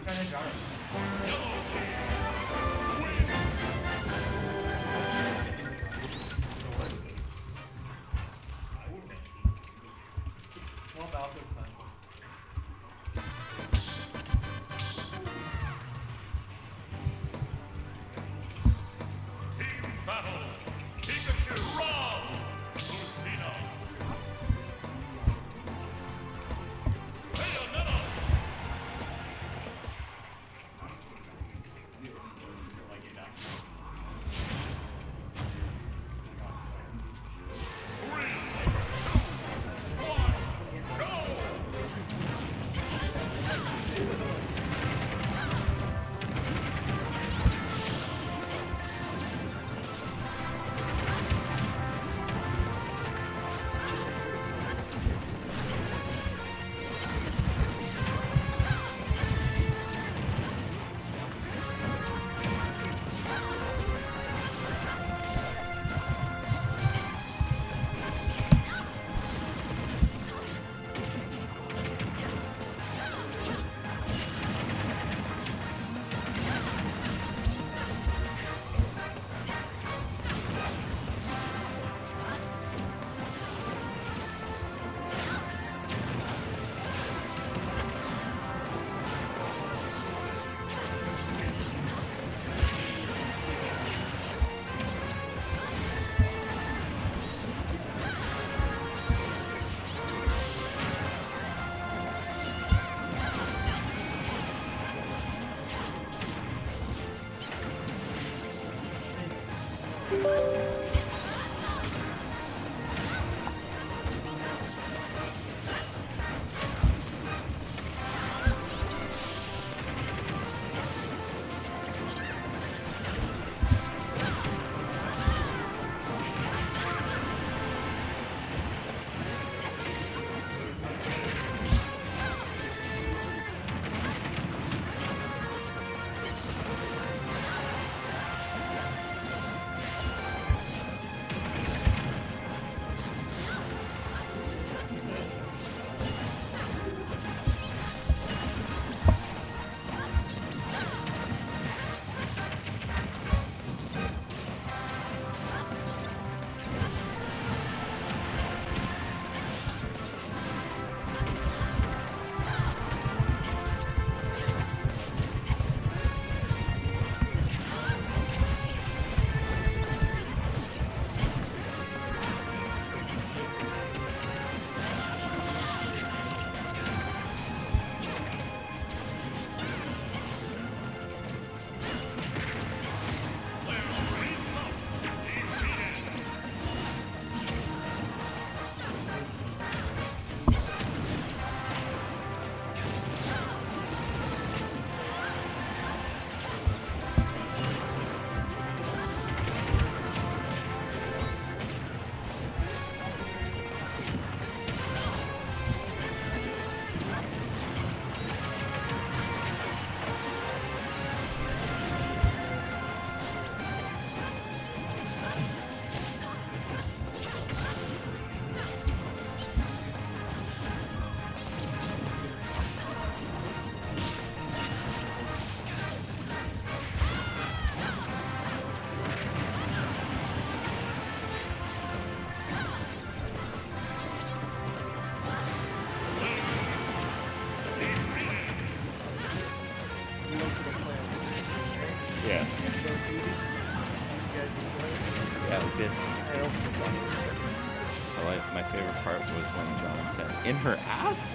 In her ass?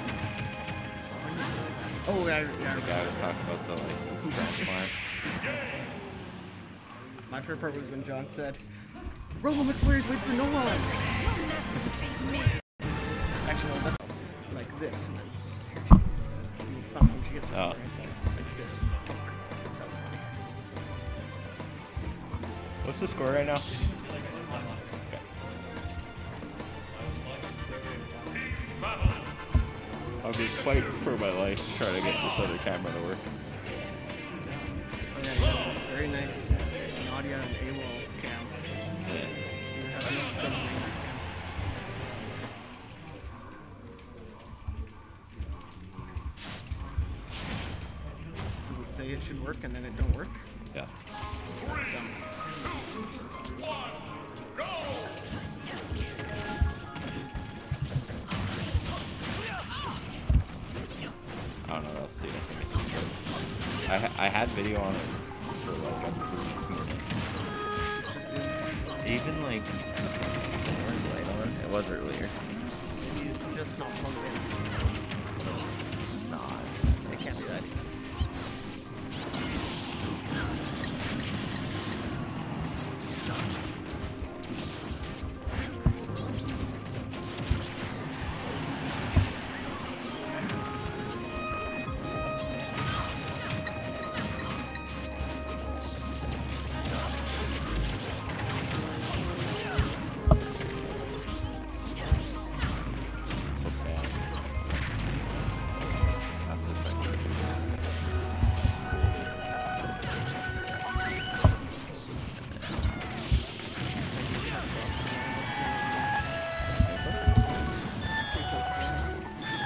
Oh, yeah. The guy was talking about the transplant. My favorite part was when John said, "Robo McFlurry's wait for no one." Actually, no, that's like this. You thump when she gets her right there. Like this. That was funny. What's the score right now? I'll be fighting for my life to try to get this other camera to work. Oh, yeah, very nice Nadia and AWOL cam. Yeah. You have no stuff in that cam. say it should work and then it don't work. Yeah. Dumb. I don't know what else to do. I think it's just good. I had video on it for like a brief minute. It's just good. Even like, is the orange light on? It was earlier. Maybe it's just not plugged in. Nah. It can't be that easy. So sad. Pretty close game.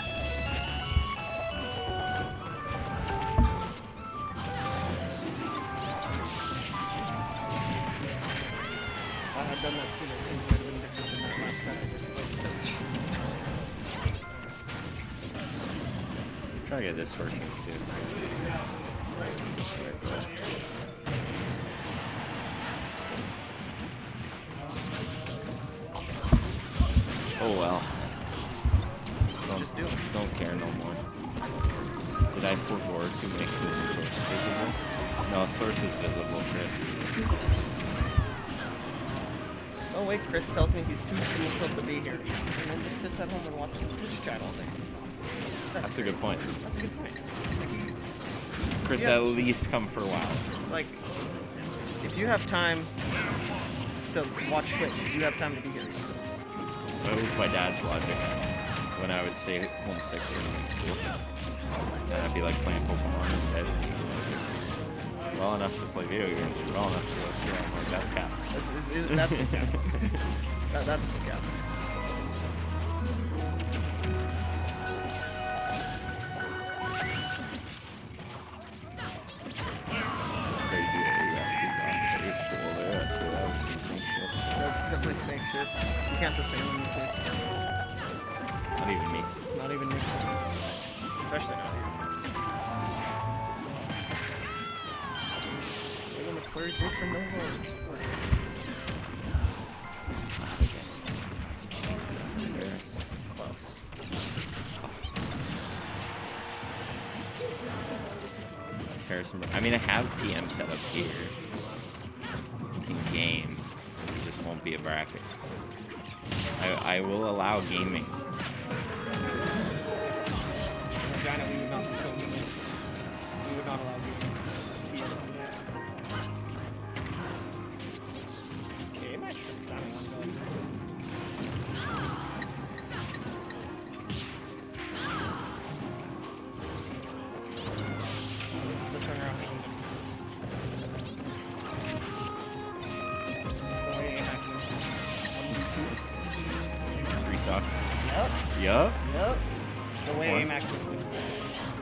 If I had done that sooner, things would have been different than that last set I just played. Try to get this working too. Oh well. Just do it. Don't care no more. Did I forward to make the source visible? No, source is visible, Chris. Oh wait, Chris tells me he's too school-filled to be here, and then just sits at home and watches his Twitch chat all day. That's a good point. That's a good point. Chris, Yeah. at least come for a while. Like, if you have time to watch Twitch, you have time to be here. That was my dad's logic when I would stay homesick during school. And I'd be like playing Pokemon in bed. Well enough to play video games, well enough to go school. I'm like, that's cap. That's the cap. That's the cap. Crazy that you actually got pretty cool there. That was some snake shit. That's definitely snake shit. You can't trust anyone these days. Not even me. Not even me. Especially not you. Look at McClurry's work for no more. Close. Harrison, I mean, I have PM set up here in game. It just won't be a bracket. I will allow gaming. Vagina, we would not be so mean. We would not allow you. Okay, Max just spamming on going. This is the turnaround game. The way AMAC wins is on YouTube. 3 sucks. Yep. Yup. Yep. The way one. AMAC just wins this.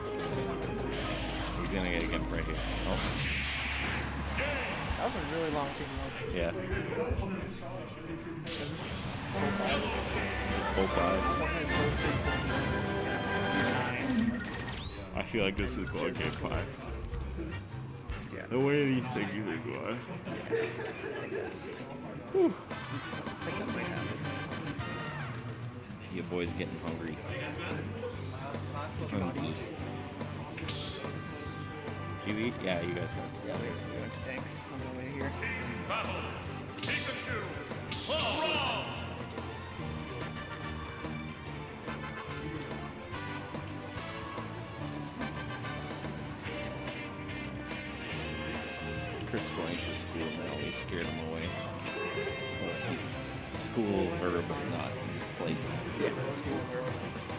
He's gonna get a gimp right here. Oh, That was a really long team load. yeah. This is 25. It's both sides. Something close to 9. I feel like this is going game 5. Yeah. The way these things usually go. I think that might happen. Your boy's getting hungry. You eat? Yeah, you guys went. Yeah, we went to tanks on the way here. Chris going to school now. We scared him away. Well, he's school verb, not place. Yeah, school verb.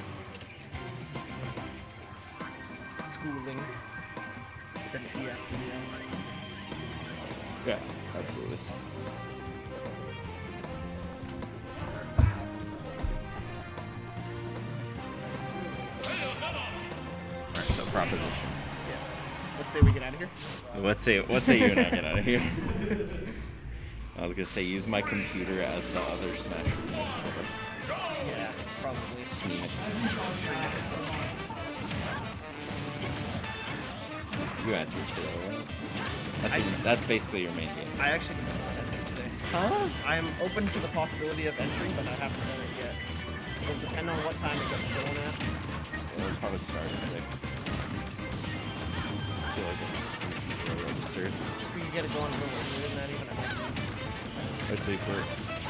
Schooling. With an E after the L. Yeah, absolutely. Alright, so proposition. Yeah. Let's say we get out of here. Let's say you and I get out of here. I was gonna say use my computer as the other Smash remix. So Yeah, probably. Sweet. You entered today, right? That's basically your main game. I actually didn't know what I did today. Huh? I'm open to the possibility of entering, but I haven't done it yet. It'll depend on what time it gets going at. It'll probably start at 6. I feel like it's registered. If we can get it going a little earlier than that, even I might. I sleep work.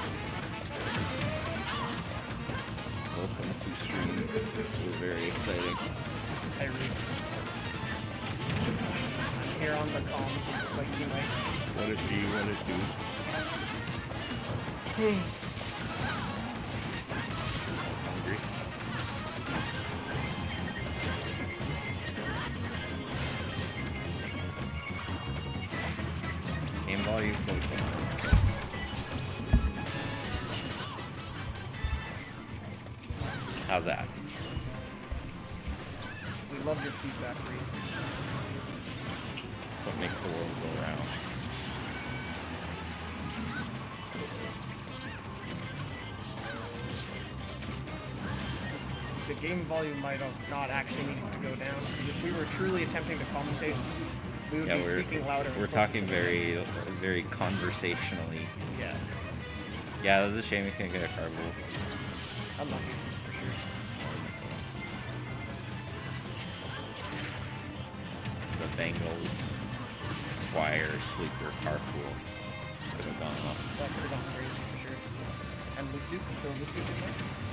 Welcome to stream. It was very exciting. Hi, Reese. I'm here on the comms. It's like you might. What it do? What it do? Hungry. Game volume goes down. How's that? We love your feedback, Reese. That's what makes the world go round. The game volume might have not actually needed to go down. If we were truly attempting to commentate, we would be speaking louder. We're talking very, very conversationally. Yeah. Yeah, it was a shame we couldn't get a carnival. I'm lucky, for sure. The Bengals, Squire, Sleeper, Carpool could have gone off. That could have gone crazy, for sure. And Luke Duke, still Luke Duke in there?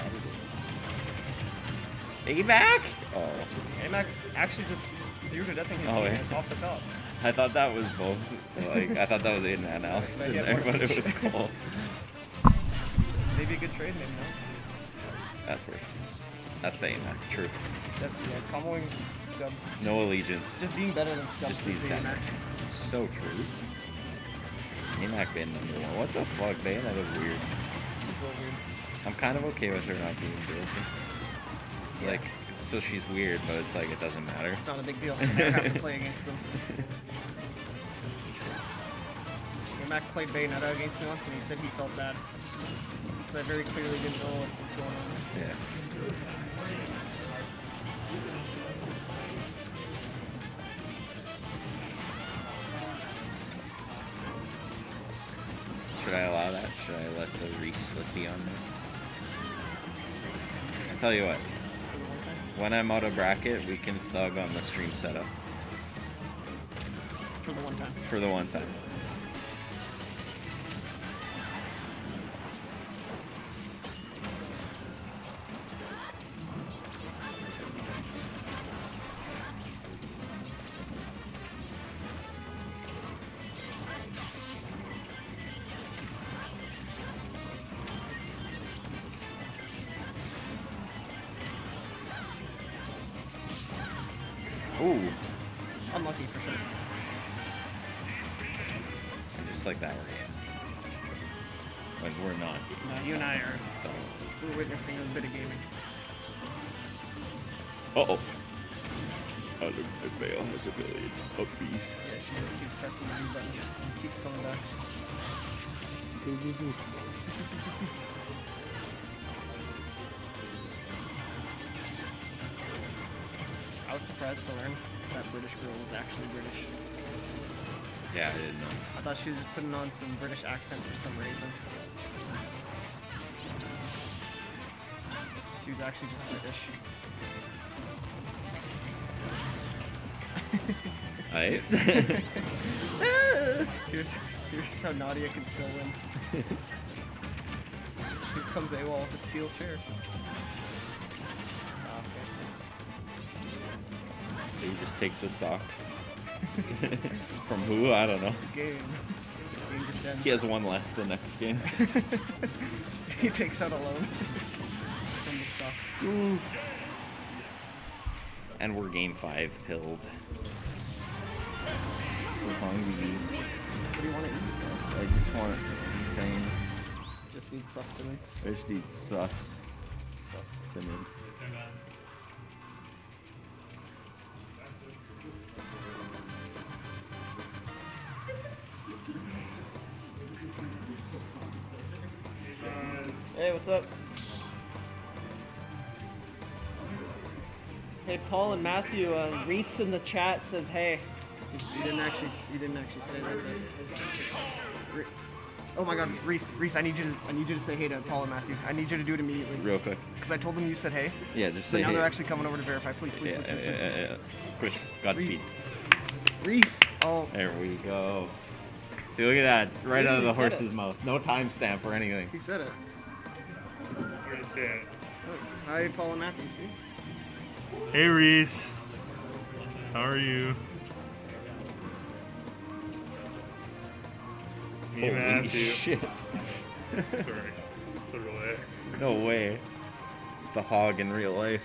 AMAC? Oh. AMAX actually just zeroed to death in his Oh, game yeah. off the top. I thought that was both. Like, I thought that was Aiden and Alex in there, but it was cool. Maybe a good trade name, no? That's worth. That's the AMAC. True. Yeah, comboing Scub. No allegiance. Just being better than Scub Just is these the guys. AMAC. So true. AMAC being number 1. What the fuck, man? That is weird. It's real weird. I'm kind of okay with her not being broken. Like, so she's weird, but it's like, it doesn't matter. It's not a big deal. I never have to play against them. AMAC played Bayonetta against me once and he said he felt bad. So I very clearly didn't know what was going on. Yeah. Should I allow that? Should I let the re-slip be on there? I'll tell you what. For the one time. When I'm out of bracket, we can thug on the stream setup. For the one time. For the one time. Ooh. Unlucky for sure. And just like that, we're in. When we're not. No, you and I are. So. We're witnessing a bit of gaming. Uh-oh. Unlimited Veil has a million puppies. Yeah, she just keeps pressing the B button and keeps coming back. I was surprised to learn that British girl was actually British. Yeah, I didn't know. I thought she was just putting on some British accent for some reason. She was actually just British. Alright. Here's how Nadia can still win. Here comes AWOL with a steel chair. Ah, okay. He just takes a stock. From who? I don't know. Game just ends. He has one less the next game. He takes out a loan from the stock. And we're game 5 pilled. So hungry. What do you want to eat? I just want anything. Just need sustenance. I just need sustenance. Hey, what's up? Hey, Paul and Matthew. Reese in the chat says, "Hey." You didn't actually say that. But... Oh my God, Reese, I need you to say hey to Paul and Matthew. I need you to do it immediately. Real quick. Because I told them you said hey. Yeah, just So say now hey. they're actually coming over to verify. Please. Chris, Godspeed. Reese. Oh. There we go. See, look at that. It's right See, out of the he said horse's mouth. No timestamp or anything. He said it. Where you say it? Look, hi, Paul and Matthew. See? Hey Reese, how are you? It's me, Holy Matthew. shit. Sorry, it's a relay. No way. It's the hog in real life.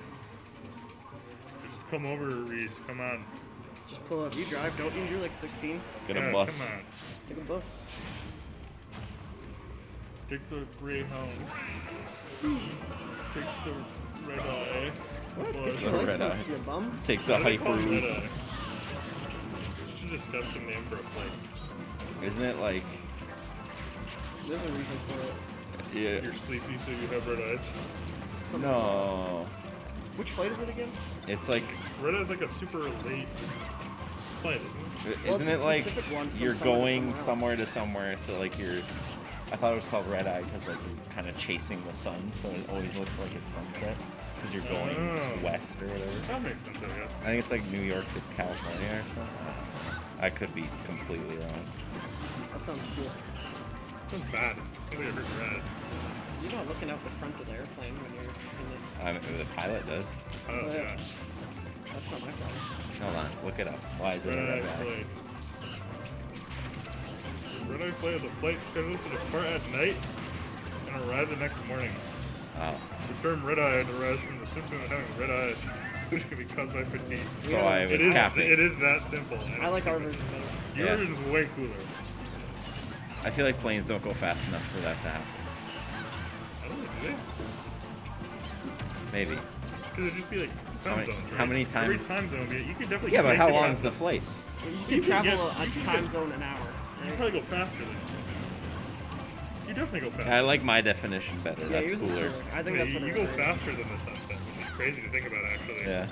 Just come over, Reese. Come on. Just pull up. You drive, don't you? You're like 16. Get a Yeah, bus. Come on. Take a bus. Take the Greyhound. Take the Red Eye. What? Bus. Get your Red license, Eye. you bum. Take the Why do they call it Hyperloop. Red Eye? It's a disgusting name for a plane. Isn't it like, There's a reason for it. yeah. You're sleepy, so you have red eyes. Something No. Which flight is it again? It's like, Red Eye's like a super late flight, isn't it? Well, isn't it's it a like specific one from you're somewhere to going somewhere somewhere else. to somewhere, so like you're, I thought it was called red eye because like you're kind of chasing the sun, so it always looks like it's sunset because you're going Oh. west or whatever. That makes sense, I guess. I think it's like New York to California or something. I could be completely wrong. That sounds cool. That's bad. Somebody hurt your eyes. You're not looking out the front of the airplane when you're in the... The pilot does. Oh, yeah. yeah. That's not my problem. Hold on, look it up. Why is it a Red red Eye eye? flight. Red Eye flight is a flight scheduled to depart at night and arrive the next morning. Oh, The term red eye derives from the symptom of having red eyes, which can be caused by fatigue. so I was It is capping. that simple. and I like it's our stupid. version better. Your Yeah. version's way cooler. I feel like planes don't go fast enough for that to happen. I don't know, do they? Maybe. Because it'd just be like How time many- zones, right? how many Every times- time zone, you could definitely Yeah, but make how it long is faster. the flight? You You can can travel get- a you can time get- zone an hour. You Right? probably go faster than you definitely go faster. I like my definition better. Yeah, That's yours is cooler. cooler. I think Yeah, that's what you it go is. faster than the sunset, which is crazy to think about, actually. Yeah.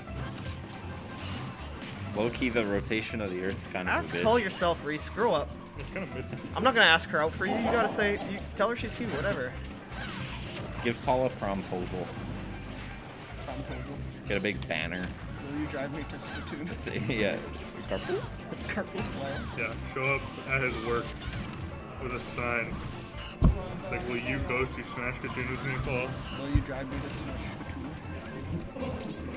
Low key, the rotation of the Earth's kind of Ask a bitch. Paul yourself, Reese. Screw up. It's kind of mid. I'm not gonna ask her out for you. You gotta say, you tell her she's cute, whatever. Give Paul a promposal. Proposal. Get a big banner. Will you drive me to Splatoon? Say, yeah. Carpool? Carpool play. Yeah, show up at his work with a sign. It's like, will you go to Smash Katoon with me, Paul? Will you drive me to Splatoon?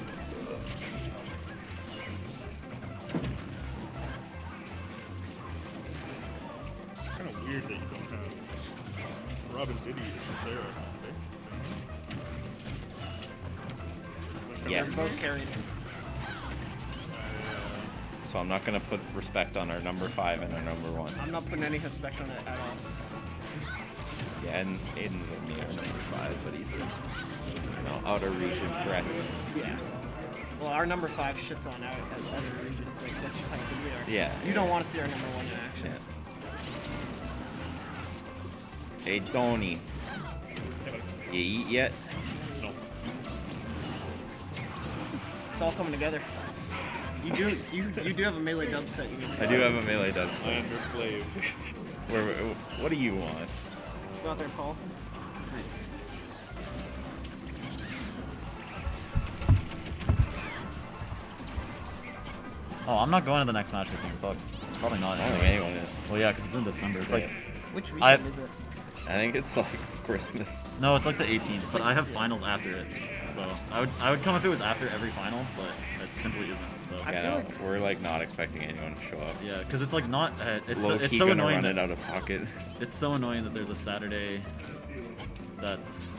It's kind of weird that you don't have Robin Diddy as Sarah, Yes. They're both carrying it. So I'm not gonna put respect on our number 5 and our number 1. I'm not putting any respect on it at all. Yeah, and Aiden's with me our number 5, but he's a, outer region threat. Yeah. Well, our number 5 shits on out as other regions. Like, that's just how good we are. Yeah. You don't want to see our number 1 in action. Yeah. Hey, Donnie. You eat yet? No. It's all coming together. You do have a melee dub set. You can I do have a melee dub. I So am your slave. what do you want? Go out there, Paul. Oh, I'm not going to the next match with you. Fuck. Probably not. I don't think anyone is. Well, yeah, because it's in December. It's like, Which I- weekend is it? I think it's like Christmas. no, it's like the 18th. It's like I have finals after it. So I would come if it was after every final, but it simply isn't. So I Yeah, feel no, like- we're like not expecting anyone to show up. yeah, because it's like not. It's Low it's key so gonna annoying. run That, it out of pocket. it's so annoying that there's a Saturday. That's.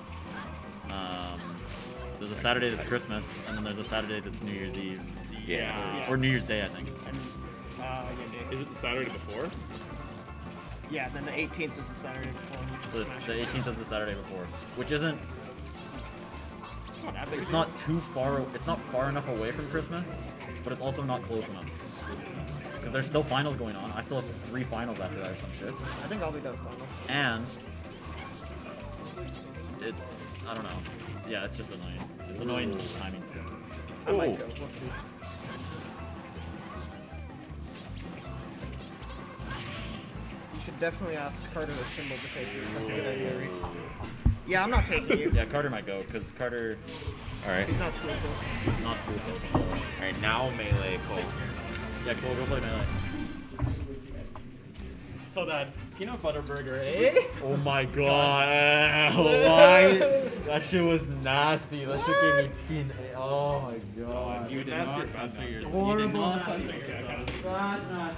There's a Saturday that's Christmas, and then there's a Saturday that's New Year's Eve. Yeah. Or New Year's Day, I think. Yeah, Is it the Saturday before? yeah, then the 18th is the Saturday before. Which So is it's, Smash the Bros. 18th is the Saturday before, which isn't. It's not that big. It's not too far. It's not far enough away from Christmas, but it's also not close enough. Because there's still finals going on. I still have 3 finals after that or some shit. I think I'll be done final. And it's I don't know. Yeah, it's just annoying. It's annoying timing. I might Oh. go. We'll see. You should definitely ask Carter or Symbol to take you. That's a good idea, Reese. Yeah, I'm not taking you. Yeah, Carter might go because Carter All right. He's not schoolable. is not school taking. All right. Now melee Cole. Yeah, Cole, go play melee. So that peanut butter burger, eh? Oh my god! Why? That shit was nasty. That shit gave me teen. Oh my god. You did not censor yourself. Horrible. You did not censor yourself.